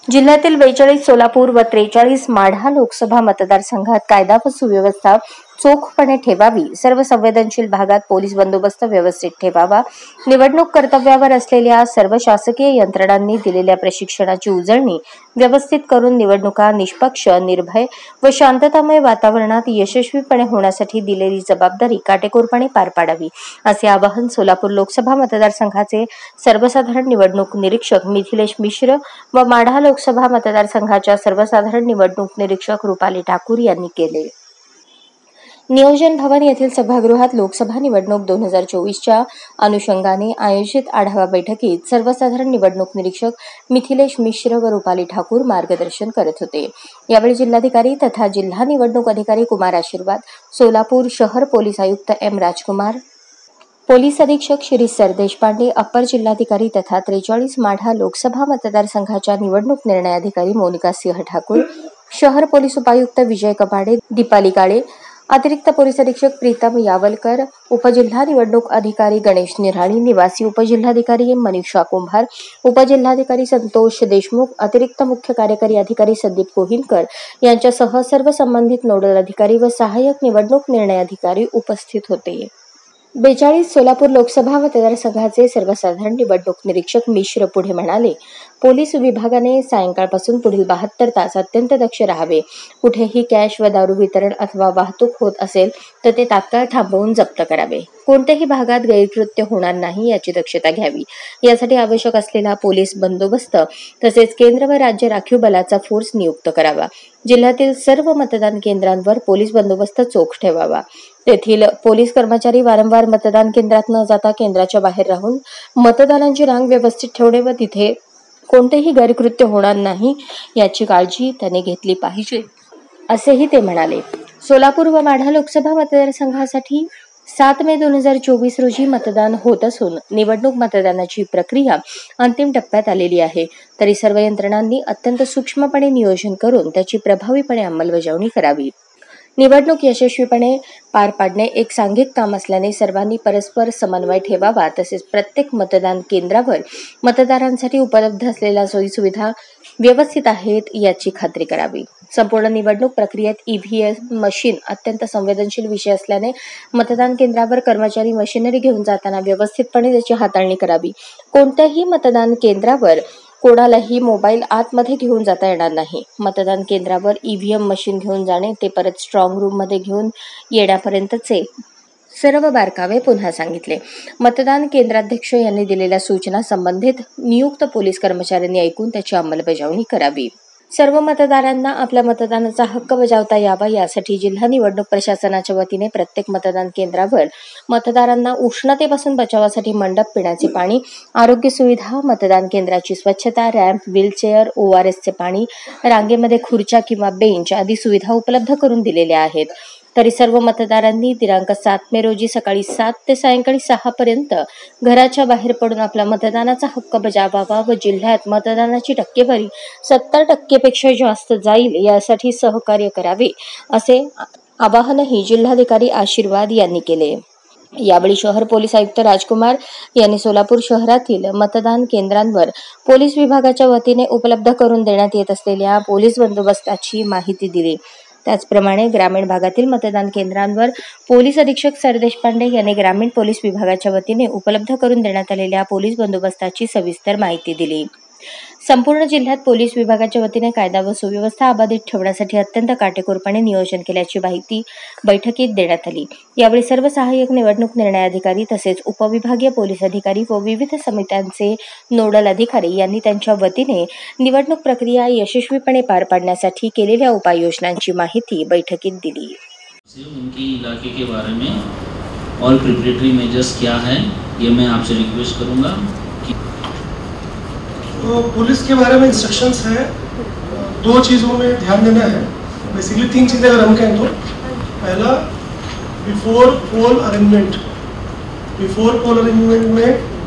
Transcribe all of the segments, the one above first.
जिल्ह्यातील 42 सोलापूर व 43 माढा लोकसभा मतदारसंघात कायदा व सुव्यवस्था चोखपणे ठेवावी, सर्व संवेदनशील भागात पोलीस बंदोबस्त व्यवस्थित ठेवावा, निवडणूक कर्तव्यावर असलेल्या सर्व शासकीय यंत्रणांनी दिलेल्या प्रशिक्षणाची उजळणी व्यवस्थित करून निवडणुका निष्पक्ष, निर्भय व शांततामय वातावरणात यशस्वीपणे होण्यासाठी दिलेली जबाबदारी काटेकोरपणे पार पाडावी, असे आवाहन सोलापूर लोकसभा मतदारसंघाचे सर्वसाधारण निवडणूक निरीक्षक मिथिलेश मिश्र व माढा लोकसभा मतदारसंघाच्या सर्वसाधारण निवडणूक निरीक्षक रुपाली ठाकूर यांनी केले. नियोजन भवन येथील सभागृहात लोकसभा निवडणूक 2024च्या अनुषंगाने आयोजित आढावा बैठकीत सर्वसाधारण निवडणूक निरीक्षक मिथिलेश मिश्र व रुपाली ठाकूर मार्गदर्शन करत होते. यावेळी जिल्हाधिकारी तथा जिल्हा निवडणूक अधिकारी कुमार आशीर्वाद, सोलापूर शहर पोलीस आयुक्त एम राजकुमार, पोलीस अधीक्षक श्री सरदेश पांडे, अप्पर जिल्हाधिकारी तथा 43 माढा लोकसभा मतदारसंघाच्या निवडणूक निर्णय अधिकारी मोनिका सिंह ठाकूर, शहर पोलीस उपायुक्त विजय कपाडे, दीपाली काळे, अतिरिक्त पोलीस अधीक्षक प्रीतम यावलकर, उपजिल्हा निवडणूक अधिकारी गणेश निराणी, निवासी उपजिल्हाधिकारी मनीषा कुंभार, उपजिल्हाधिकारी संतोष देशमुख, अतिरिक्त मुख्य कार्यकारी अधिकारी संदीप कोहिनकर यांच्यासह सर्व संबंधित नोडल अधिकारी व सहाय्यक निवडणूक निर्णय अधिकारी उपस्थित होते. 42 सोलापूर लोकसभा मतदारसंघाचे सर्वसाधारण निवडणूक निरीक्षक मिश्र पुढे म्हणाले, पोलीस विभागाने सायंकाळपासून पुढील 72 तास अत्यंत दक्ष राहावे. कुठेही कॅश व दारू वितरण अथवा वाहतूक होत असेल तर ते तात्काळ थांबवून जप्त करावे. कोणत्याही भागात गैरकृत्य होणार नाही याची दक्षता घ्यावी. यासाठी आवश्यक असलेला पोलीस बंदोबस्त तसेच केंद्र व राज्य राखीव बलाचा फोर्स नियुक्त करावा. जिल्ह्यातील सर्व मतदान केंद्रांवर पोलीस बंदोबस्त चोख ठेवावा. तेथील पोलीस कर्मचारी वारंवार मतदान केंद्रात न जाता केंद्राच्या बाहेर राहून मतदानांची रांग व्यवस्थित ठेवणे व तिथे कोणतेही गैरकृत्य होणार नाही याची काळजी त्याने घेतली पाहिजे, असेही ते म्हणाले. सोलापूर व माढा लोकसभा मतदारसंघासाठी 7 मे 2024 रोजी मतदान होत असून निवडणूक मतदानाची प्रक्रिया अंतिम टप्प्यात आलेली आहे. तरी सर्व यंत्रणांनी अत्यंत सूक्ष्मपणे नियोजन करून त्याची प्रभावीपणे अंमलबजावणी करावी. निवडणूक यशस्वीपणे पार पाडणे एक सांघिक काम असल्याने सर्वांनी परस्पर समन्वय ठेवावा. तसेच प्रत्येक मतदान केंद्रावर मतदारांसाठी उपलब्ध असलेल्या सोयीसुविधा व्यवस्थित आहेत याची खात्री करावी. संपूर्ण निवडणूक प्रक्रियेत ईव्हीएम मशीन अत्यंत संवेदनशील विषय असल्याने मतदान केंद्रावर कर्मचारी मशिनरी घेऊन जाताना व्यवस्थितपणे त्याची हाताळणी करावी. कोणत्याही मतदान केंद्रावर कोणालाही मोबाईल आतमध्ये घेऊन जाता येणार नाही. मतदान केंद्रावर ईव्हीएम मशीन घेऊन जाणे ते परत स्ट्रॉंग रूम मध्ये घेऊन येण्यापर्यंतचे सर्व बारकावे पुन्हा सांगितले. मतदान केंद्राध्यक्ष यांनी दिलेल्या सूचना संबंधित नियुक्त पोलीस कर्मचाऱ्यांनी ऐकून त्याची अंमलबजावणी करावी. सर्व मतदारांना आपल्या मतदानाचा हक्क बजावता यावा यासाठी जिल्हा निवडणूक प्रशासनाच्या वतीने प्रत्येक मतदान केंद्रावर मतदारांना उष्णतेपासून बचावासाठी मंडप, पिण्याचे पाणी, आरोग्य सुविधा, मतदान केंद्राची स्वच्छता, रॅम्प, व्हीलचेअर, ORSचे पाणी, रांगेमध्ये खुर्च्या किंवा बेंच आदी सुविधा उपलब्ध करून दिलेल्या आहेत. तरी सर्व मतदारांनी दिनांक 7 मे रोजी सकाळी 7 ते सायंकाळी 6 पर्यंत घराच्या बाहेर पडून आपला मतदानाचा हक्क बजावावा व जिल्ह्यात मतदानाची टक्केवारी 70% पेक्षा जास्त जाईल यासाठी सहकार्य करावे, असे आवाहनही जिल्हाधिकारी आशीर्वाद यांनी केले. यावेळी शहर पोलीस आयुक्त राजकुमार यांनी सोलापूर शहरातील मतदान केंद्रांवर पोलीस विभागाच्या वतीने उपलब्ध करून देण्यात येत असलेल्या पोलीस बंदोबस्ताची माहिती दिली. त्याचप्रमाणे ग्रामीण भागातील मतदान केंद्रांवर पोलीस अधीक्षक सरदेश पांडे यांनी ग्रामीण पोलीस विभागाच्या वतीने उपलब्ध करून देण्यात आलेल्या पोलीस बंदोबस्ताची सविस्तर माहिती दिली. संपूर्ण जिल्ह्यात पोलीस विभागाच्या वतीने कायदा व सुव्यवस्था अबाधित ठेवण्यासाठी अत्यंत काटेकोरपणे नियोजन केल्याची माहिती बैठकीत देण्यात आली. यावेळी सर्व सहाय्यक निवडणूक निर्णय अधिकारी तसेच उपविभागीय पोलीस अधिकारी व विविध समित्यांचे नोडल अधिकारी यांनी त्यांच्या वतीने निवडणूक प्रक्रिया यशस्वीपणे पार पाडण्यासाठी केलेल्या उपाययोजनांची माहिती बैठकीत दिली. उनकी इलाके के बारे में और प्रिपरेटरी मेजर्स क्या है ये मैं आपसे रिक्वेस्ट करूंगा. तो पुलिस के बारे में इंस्ट्रक्शंस है, 2 चीज़ों में ध्यान देना है. बेसिकली 3 चीज़ें अगर हम कहें तो पहला बिफोर पोल अरेंजमेंट में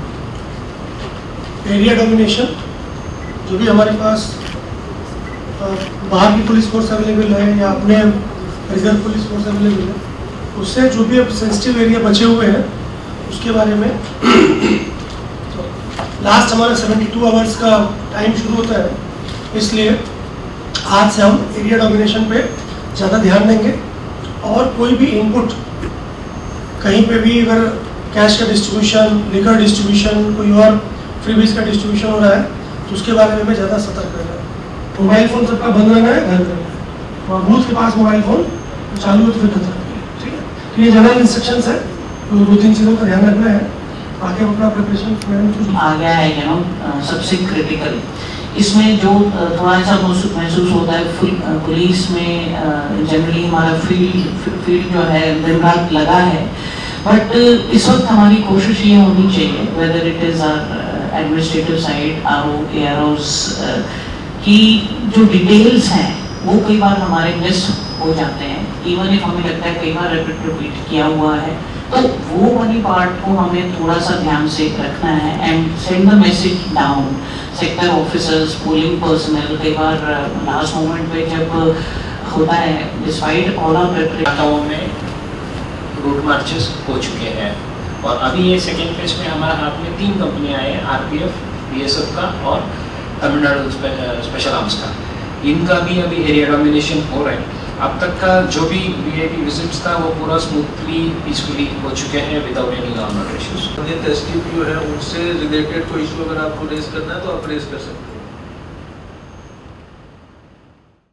एरिया डोमिनेशन, जो भी हमारे पास बाहर की पुलिस फोर्स अवेलेबल है या अपने रिजर्व पुलिस फोर्स अवेलेबल है, उससे जो भी अब सेंसिटिव एरिया बचे हुए हैं उसके बारे में लास्ट हमारा 72 आवर्स का टाइम शुरू होता है इसलिए आज से हम एरिया डोमिनेशन पे ज़्यादा ध्यान देंगे और कोई भी इनपुट कहीं पे भी अगर कैश का डिस्ट्रीब्यूशन, लिकर डिस्ट्रीब्यूशन, कोई और फ्रीबीज का डिस्ट्रीब्यूशन हो रहा है तो उसके बारे में हमें ज़्यादा सतर्क रहना है। मोबाइल फ़ोन सबका बंद रहना है, घर करना है और बूथ के पास मोबाइल फ़ोन चालू है तो फिर बंद रखना है, ठीक है। तो ये जनरल इंस्ट्रक्शंस है, तो 2-3 चीज़ों का ध्यान रखना है। आगे अपना प्रिपरेशन आ गया है सबसे क्रिटिकल इसमें जो थोड़ा सा महसूस होता है पुलिस में जनरली हमारा फील्ड जो है दिन रात लगा है, बट इस वक्त हमारी कोशिश ये होनी चाहिए whether it is our administrative side, RO, AROs की जो डिटेल्स हैं वो कई बार हमारे मिस हो जाते हैं। इवन इफ हमें लगता है कई बार रिपीट किया हुआ है तो वो वाली पार्ट को हमें थोड़ा सा ध्यान से रखना है and send the message down. Sector officers, polling personnel कई बार लास्ट मोमेंट पे जब होता है डिस्पाइट ऑल आवर प्रिपरेशन में रूट मार्चेस हो चुके हैं और अभी ये सेकेंड फेज में हमारे हाथ में 3 कंपनियां हैं, आरपीएफ, बीएसएफ का और तमिलनाडु स्पेशल आर्म्स का। इनका भी अभी एरिया डोमिनेशन हो रहा है। अब तक का जो भी वीआईपी विजिट्स था वो पूरा स्मूथली पीसफुली हो चुके हैं without any law and order issues. SDPO है उनसे रिलेटेड कोई इशू अगर आपको रेज करना है तो आप रेज कर सकते हैं।